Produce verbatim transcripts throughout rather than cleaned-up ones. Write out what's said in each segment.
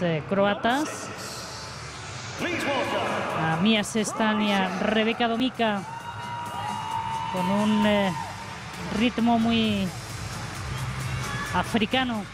eh, croatas, a Mia Sestan y a Rebeka Domica, con un eh, ritmo muy africano.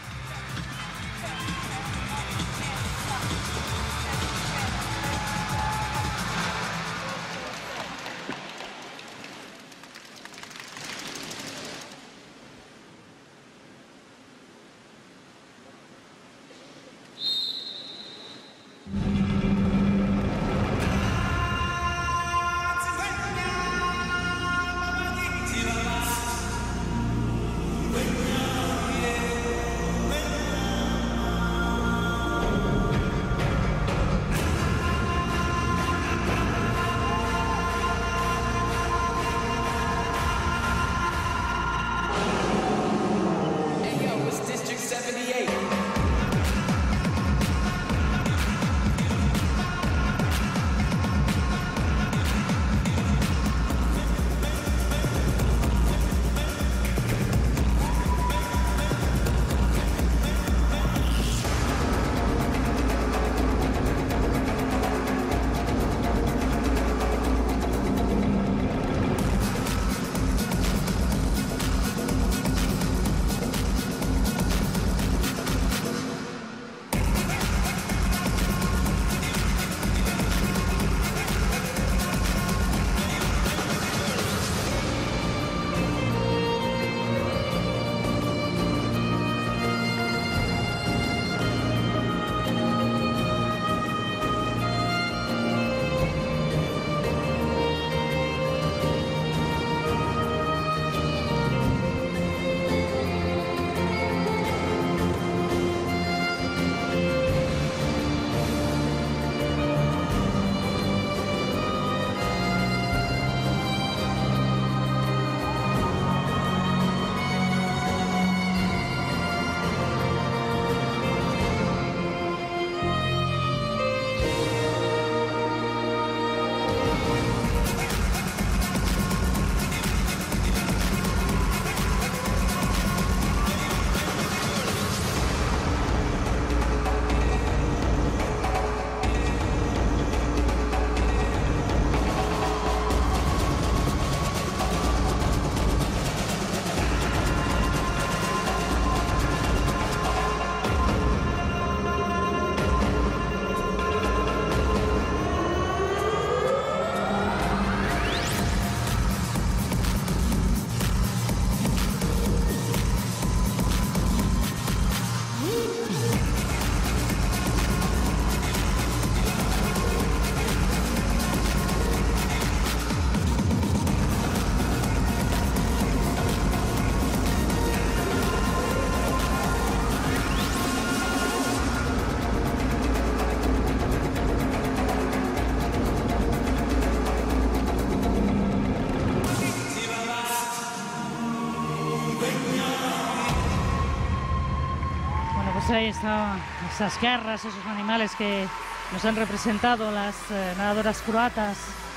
Ahí están esas garras, esos animales que nos han representado las eh, nadadoras croatas.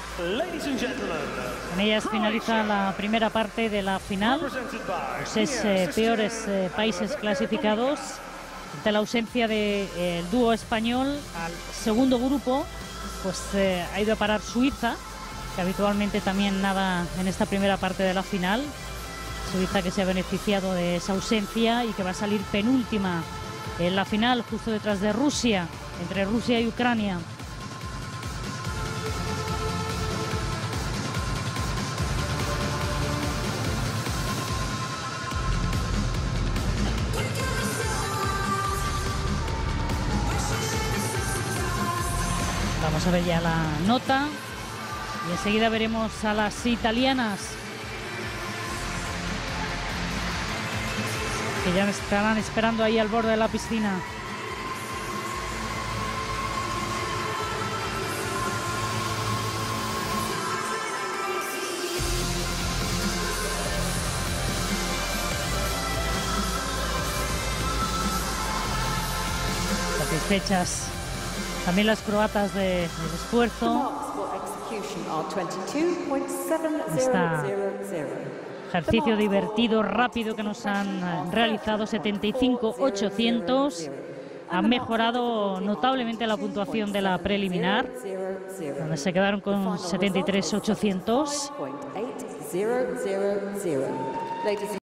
Con ellas finaliza la primera parte de la final. Los seis eh, peores eh, países clasificados. Ante la ausencia del de, eh, dúo español, al segundo grupo pues eh, ha ido a parar Suiza, que habitualmente también nada en esta primera parte de la final. Suiza que se ha beneficiado de esa ausencia y que va a salir penúltima en la final, justo detrás de Rusia, entre Rusia y Ucrania. Vamos a ver ya la nota y enseguida veremos a las italianas, que ya estarán esperando ahí al borde de la piscina. Satisfechas también las croatas de, del esfuerzo. Este ejercicio divertido, rápido que nos han realizado, setenta y cinco ochocientos. han mejorado notablemente la puntuación de la preliminar, donde se quedaron con setenta y tres mil ochocientos.